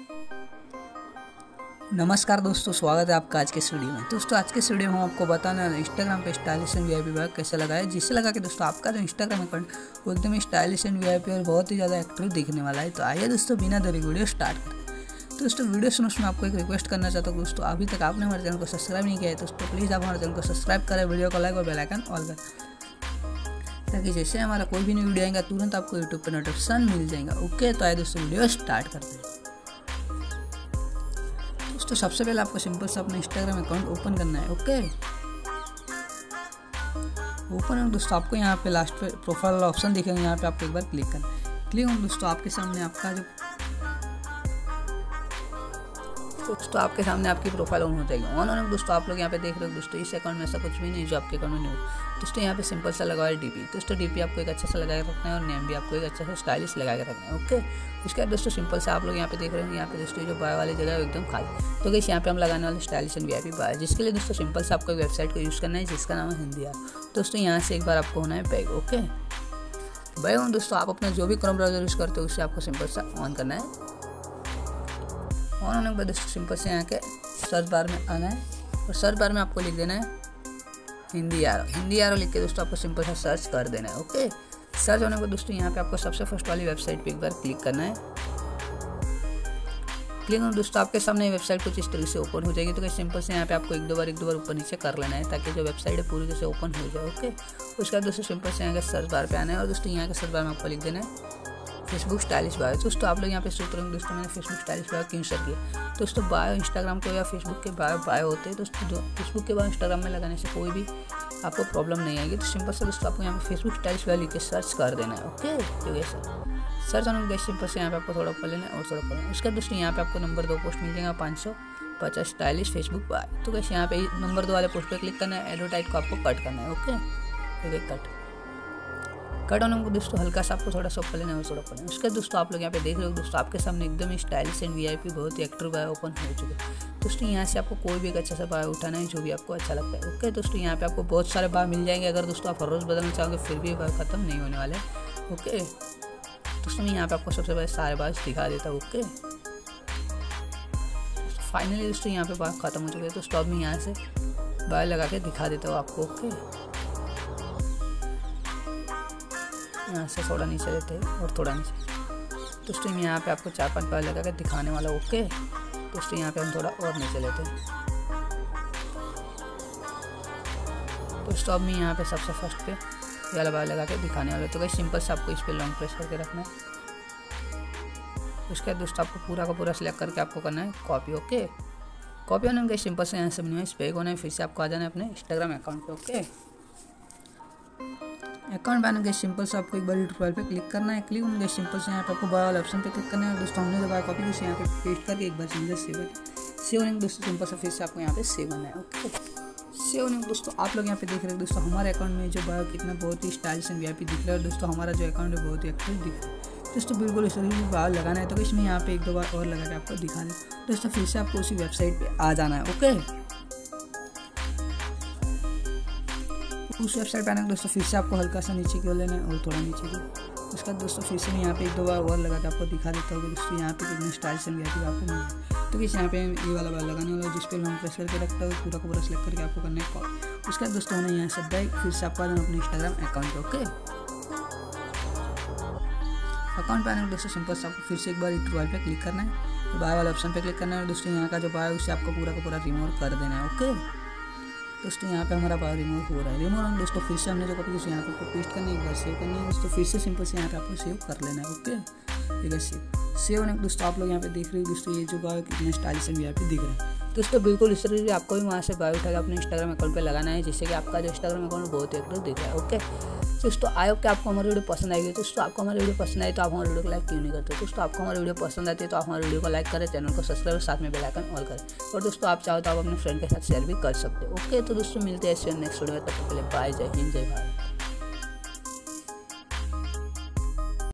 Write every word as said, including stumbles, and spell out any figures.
नमस्कार दोस्तों, स्वागत है आपका आज के वीडियो में। दोस्तों आज के वीडियो में हम आपको बताना है इंस्टाग्राम पे स्टाइलिश एंड वीआईपी बैग कैसे लगाए, जिससे लगा कि दोस्तों आपका जो इंस्टाग्राम अकाउंट वो एकदम स्टाइलिश एंड वीआईपी और बहुत ही ज़्यादा एक्टिव दिखने वाला है। तो आइए दोस्तों बिना देरी वीडियो स्टार्ट करें। तो दोस्तों वीडियो सुनो उसमें आपको एक रिक्वेस्ट करना चाहता हूँ। दोस्तों अभी तक आपने हमारे चैनल को सब्सक्राइब नहीं किया है दोस्तों प्लीज़ आप हमारे चैनल को सब्सक्राइब करें, वीडियो को लाइक और बेल आइकन ऑल करें, ताकि जैसे हमारा कोई भी नई वीडियो आएगा तुरंत आपको यूट्यूब पर नोटिफिकेशन मिल जाएगा। ओके, तो आइए दोस्तों वीडियो स्टार्ट करते हैं। तो सबसे पहले आपको सिंपल से अपना इंस्टाग्राम अकाउंट ओपन करना है। ओके, ओपन दोस्तों आपको यहाँ पे लास्ट पे प्रोफाइल वाला ऑप्शन दिखेगा, यहाँ पे आपको एक बार क्लिक करना है। क्लिक हो दोस्तों आपके सामने आपका जो दोस्तों आपके सामने आपकी प्रोफाइल ऑन हो जाएगी। ऑन होने दोस्तों आप लोग यहाँ पे देख रहे हो दोस्तों इस अकाउंट में ऐसा कुछ भी नहीं जो आपके अकाउंट में नहीं हो। दोस्तों यहाँ पे सिंपल सा लगा है डीपी। दोस्तों डीपी आपको एक अच्छा सा लगा के रखना है और नेम भी आपको एक अच्छा सा स्टाइलिश लगा के रखना है। ओके, उसके बाद दोस्तों सिंपल से आप लोग यहाँ पे देख रहे हैं यहाँ पे दोस्तों जो बायो वाली जगह है एकदम खाली। तो गाइस यहाँ पे हम लगाने वाले स्टाइलिश एंड वीआईपी बायो, जिसके लिए दोस्तों सिंपल से आपको वेबसाइट को यूज़ करना है जिसका नाम है हिंदी यार। दोस्तों यहाँ से एक बार आपको होना है बैग। ओके, बैग दोस्तों आप अपना जो भी क्रोम ब्राउजर यूज़ करते हो उससे आपको सिंपल सा ऑन करना है। ऑन होने के बाद दोस्तों सिंपल से यहाँ के सर्च बार में आना है और सर्च बार में आपको लिख देना है हिंदी यारो। हिंदी यारो लिख के दोस्तों आपको सिंपल सा सर्च कर देना है। ओके, सर्च होने के बाद दोस्तों यहाँ पे आपको सबसे फर्स्ट वाली वेबसाइट पे एक बार क्लिक करना है। क्लिक होने दोस्तों आपके सामने वेबसाइट कुछ इस तरीके से ओपन हो जाएगी। तो सिंपल से यहाँ पे आपको एक दो बार एक दो बार ऊपर नीचे कर लेना है ताकि जो वेबसाइट है पूरी तरह से ओपन हो जाए। ओके, उसके बाद दोस्तों सिंपल से यहाँ के सर्च बार पे आना है और दोस्तों यहाँ के सर्च बार में आपको लिख देना है फेसबुक स्टाइलिश बायो। दोस्तों आप लोग यहाँ पे सोच रहे हैं दोस्तों मैंने फेसबुक स्टाइलिश बायो क्यों सर्च किया। दोस्तों बायो इंस्टाग्राम के या फेसबुक के बायो बायो होते हैं दोस्तों, जो फेसबुक के बायो इंस्टाग्राम में लगाने से कोई भी आपको प्रॉब्लम नहीं आएगी। तो सिंपल से दोस्तों आपको यहाँ पे फेसबुक स्टाइलिश बायो लिख के सर्च कर देना है। ओके, तो ये सर सर्च होने के सिंपल से यहाँ पे आपको थोड़ा ऊपर लेना है और थोड़ा ऊपर। उसके बाद दोस्तों यहाँ पे आपको नंबर दो पोस्ट मिल जाएगा पाँच सौ पचास स्टाइलिश फेसबुक बायो। तो कैसे यहाँ पे नंबर दो वाले पोस्ट पर क्लिक करना है, एडवर्टाइज को आपको कट करना है। ओके, तो कट कट होने को दोस्तों हल्का सा आपको थोड़ा सा ऊपर लेना है और थोड़ा ऊपर लेना है। उसके दोस्तों आप लोग यहाँ पे देख रहे हो दोस्तों आपके सामने एकदम ही स्टाइलिश एंड वीआईपी बहुत ही एक्टिव बायो ओपन हो चुके हैं। दोस्तों यहाँ से आपको कोई भी एक अच्छा सा बायो उठाना है जो भी आपको अच्छा लगता है। ओके, दोस्तों यहाँ पे आपको बहुत सारे बायो मिल जाएंगे। अगर दोस्तों आप हर रोज़ बदलना चाहोगे फिर भी बायो खत्म नहीं होने वाले। ओके, दोस्तों मैं यहाँ पे आपको सबसे पहले सारे बायो दिखा देता हूँ। ओके, फाइनली दोस्तों यहाँ पे बायो खत्म हो चुके हैं। दोस्तों अब मैं यहाँ से बायो लगा के दिखा देता हूँ आपको। ओके, यहाँ से थोड़ा नीचे लेते हैं और थोड़ा नीचे। दोस्तों मैं यहाँ पे आपको चार पांच बार लगा कर दिखाने वाला। ओके, दोस्तों यहाँ पे हम थोड़ा और नीचे लेते हैं। दोस्तों अब मैं यहाँ पे सबसे फर्स्ट पे ये वाला बार लगा के दिखाने वाला। तो गाइस सिंपल से आपको इस पे लॉन्ग प्रेस करके रखना है। उसके बाद दोस्तों आपको पूरा का पूरा सिलेक्ट करके आपको करना है कॉपी। ओके, कॉपी होने में सिंपल से यहाँ से मिनिमाइज पे होना है, फिर से आपको आ जाना है अपने इंस्टाग्राम अकाउंट पे। ओके, अकाउंट बनाने के सिंपल से आपको एक बार प्रोफाइल पे क्लिक करना है। क्लिक होने के सिंपल से यहाँ पे आपको बायो वाले ऑप्शन पे क्लिक करना है। दोस्तों हमने जो बायो कॉपी की यहाँ पे पेस्ट करके एक बार सिंपल सेव सेव होने के दोस्तों सिंपल से फिर से आपको यहाँ पे सेव करना है। ओके, सेव होने के दोस्तों आप लोग यहाँ पे देख रहे हो दोस्तों हमारे अकाउंट में जो बायो कितना बहुत ही स्टाइलिश एंड वीआईपी दिख रहा है। दोस्तों हमारा जो अकाउंट है बहुत ही एक्टिव दिख रहा है। दोस्तों बिल्कुल इस तरीके से बायो लगाना है। तो इसमें यहाँ पे एक दो बार और लगा के आपको दिखा दें। दोस्तों फिर से आपको उसी वेबसाइट पर आ जाना है। ओके, उस वेबसाइट पे आने दोस्तों फिर से आपको हल्का सा नीचे की ओर लेना है और थोड़ा नीचे की। उसके बाद दोस्तों फिर से मैं यहाँ पे एक दो बार और लगा के आपको दिखा देता हूँ दोस्तों यहाँ पे कितने स्टाइल से वीआईपी आपको मिल है। तो किस यहाँ पे ये वाला बार लगाने वाला जिस पे लॉन्ग प्रेस करके रखता है पूरा का पूरा सेलेक्ट करके आपको करना है कॉल। उसके बाद दोस्तों होना यहाँ से बैक, फिर से आपको आना अपने इंस्टाग्राम अकाउंट पे। ओके, अकाउंट पे आने दोस्तों सिंपल से आपको फिर से एक बार प्रोफाइल पे क्लिक करना है, बायो वाले ऑप्शन पे क्लिक करना है। दोस्तों यहाँ का जो बायो उसे आपको पूरा का पूरा रिमूव कर देना है। ओके, दोस्तों यहाँ पे हमारा बायो रिमूव हो रहा है। रिमूव हम दोस्तों फिर से हमने जो कॉपी की यहाँ पे पेस्ट करनी है, एक बार सेव करनी है। दोस्तों फिर से सिंपल से यहाँ पे आपको सेव कर लेना है। ओके, ठीक है, सेव सेव होने दोस्तों आप लोग यहाँ पे देख रहे हो दोस्तों ये जो बायो कितने स्टाइलिश एंड वीआईपी दिख रहा है। दोस्तों बिल्कुल इस तरह से आपको भी वहाँ से बायो उठाकर अपने इंस्टाग्राम अकाउंट पे लगाना है जिससे कि आपका जो इंस्टाग्राम अकाउंट बहुत ही एक्टिव दिख रहा है। ओके, दोस्तों आई होप कि आपको हमारी वीडियो पसंद आएगी। दोस्तों आपको हमारी वीडियो पसंद आई तो आप हमारे वीडियो को लाइक क्यों नहीं करते। दोस्तों आपको हमारी वीडियो पसंद आती है तो आप हमारी वीडियो को लाइक करें, चैनल को सब्सक्राइब साथ में बेल आइकन ऑल करें। और दोस्तों आप चाहो तो आप अपने फ्रेंड के साथ शेयर भी कर सकते हो। ओके, तो दोस्तों मिलते हैं नेक्स्ट वीडियो में, तब तक के लिए बाय, जय हिंद, जय भारत।